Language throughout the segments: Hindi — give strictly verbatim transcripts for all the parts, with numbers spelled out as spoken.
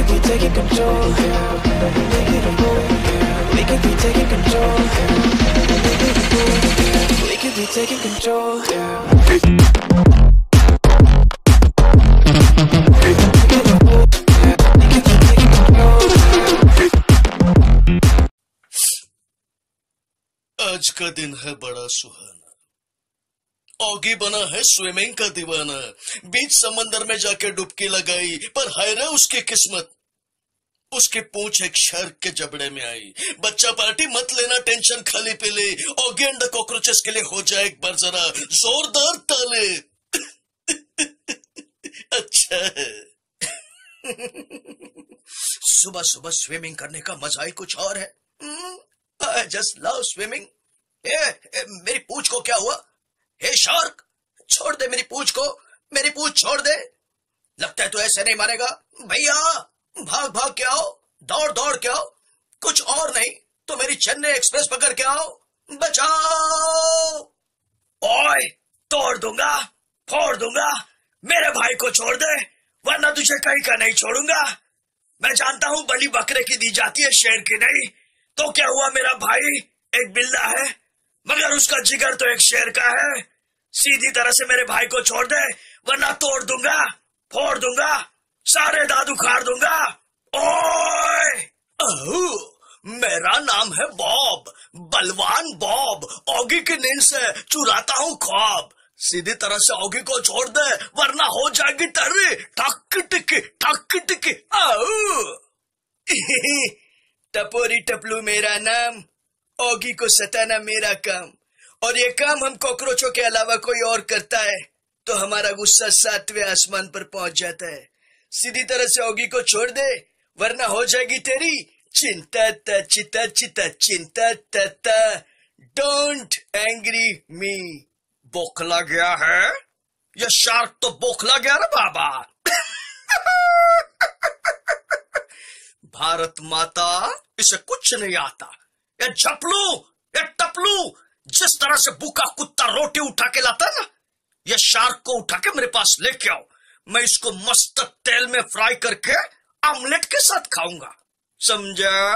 could be taking control. Make it a move. We could be taking control. Make it a move. We could be taking control. आज का दिन है बड़ा सुहाना। ऑगी बना है स्विमिंग का दीवाना। बीच समंदर में जाके डुबकी लगाई, पर हाय रे उसकी किस्मत, उसकी पूंछ एक शार्क के जबड़े में आई। बच्चा पार्टी मत लेना, टेंशन खाली पे ले। ऑगी एंड द कॉकरोचेस के लिए हो जाए एक बार जरा जोरदार ताले। अच्छा है। सुबह सुबह स्विमिंग करने का मजा ही कुछ और है। I just love swimming. ए, ए, मेरी पूंछ को क्या हुआ? हे शार्क, छोड़ दे मेरी पूंछ को, मेरी पूंछ छोड़ दे। लगता है तू ऐसे नहीं मारेगा। भैया भाग भाग के आओ, दौड़ दौड़ के आओ, कुछ और नहीं तो मेरी चेन्नई एक्सप्रेस पकड़ के आओ, बचाओ। ओए, तोड़ दूंगा, फोड़ दूंगा, मेरे भाई को छोड़ दे वरना तुझे कहीं का नहीं छोड़ूंगा। मैं जानता हूं बलि बकरे की दी जाती है, शेर की नहीं। तो क्या हुआ, मेरा भाई एक बिल्ला है मगर उसका जिगर तो एक शेर का है। सीधी तरह से मेरे भाई को छोड़ दे वरना तोड़ दूंगा, फोड़ दूंगा, सारे दांत उखाड़ दूंगा। ओए, मेरा नाम है बॉब, बलवान बॉब। ऑगी की नींद से चुराता हूँ ख्वाब। सीधी तरह से ऑगी को छोड़ दे वरना हो जाएगी तेरी ठक टिकी ठक टिकी। टपोरी टपलू मेरा नाम, ऑगी को सताना मेरा काम। और ये काम हम कॉकरोचों के अलावा कोई और करता है तो हमारा गुस्सा सातवें आसमान पर पहुंच जाता है। सीधी तरह से ऑगी को छोड़ दे वरना हो जाएगी तेरी चिंता ता चिता चिता चिंता ता। डोंट एंग्री मी। बोखला गया है ये शार्क, तो बोखला गया ना बाबा। भारत माता, इसे कुछ नहीं आता। ये झपलू, ये टपलू, जिस तरह से भूखा कुत्ता रोटी उठा के लाता है ना, ये शार्क को उठा के मेरे पास लेके आओ। मैं इसको मस्त तेल में फ्राई करके ऑमलेट के साथ खाऊंगा, समझा?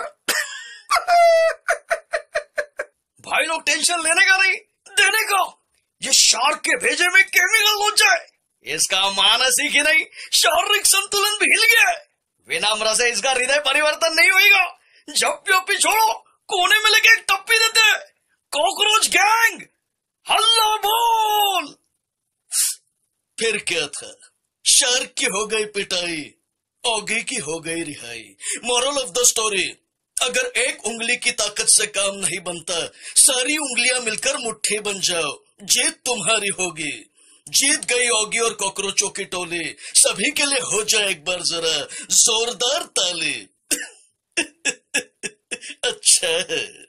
भाई लोग टेंशन लेने का नहीं, देने का। ये शार्क के भेजे में केमिकल हो जाए, इसका मानस ही कि नहीं, शारीरिक संतुलन भी हिल गया है। विनम्र से इसका हृदय परिवर्तन नहीं होगा। झप्पी ओप्पी छोड़ो, कोने में लेके एक टप्पी देते। कॉकरोच गैंग हल्ला बोल। फिर क्या था, शार्क की हो गई पिटाई, ऑगी की हो गई रिहाई। मोरल ऑफ द स्टोरी, अगर एक उंगली की ताकत से काम नहीं बनता, सारी उंगलियां मिलकर मुट्ठी बन जाओ, जीत तुम्हारी होगी। जीत गई ऑगी और कॉकरोचों की टोली। सभी के लिए हो जाए एक बार जरा जोरदार ताली। अच्छा है।